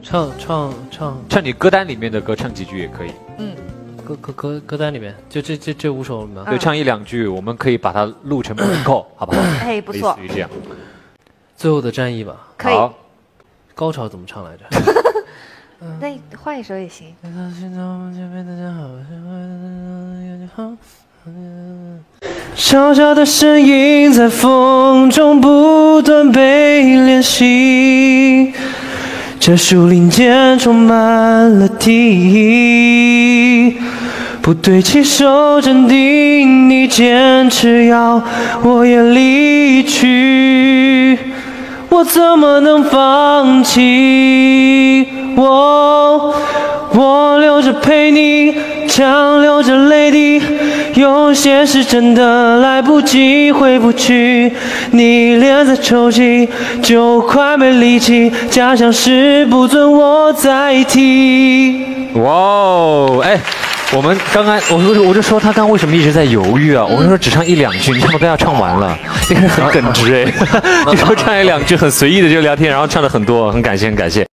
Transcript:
唱你歌单里面的歌，唱几句也可以。 嗯， 歌单里面，就这5首吗？ 对，唱1、2句，我们可以把它录成 vocal， 好不好？ 哎，不错。 类似于这样。 最后的战役吧。 可以。 好， 高潮怎么唱来着？ 那换一首也行。 小小的声音在风中不断被练习，这树林间充满了敌意。不对起手镇定，你坚持要我也离去，我怎么能放弃？我留着陪你，强流着泪滴，有些事真的来不及回不去。你脸在抽泣，就快没力气，假想是不准我再提。 哇哦，哎。我们刚刚，我就说他刚为什么一直在犹豫啊？我们说只唱1、2句，你他妈都要唱完了，这个人很耿直哎。你说唱1、2句很随意的就聊天，然后唱的很多，很感谢，很感谢。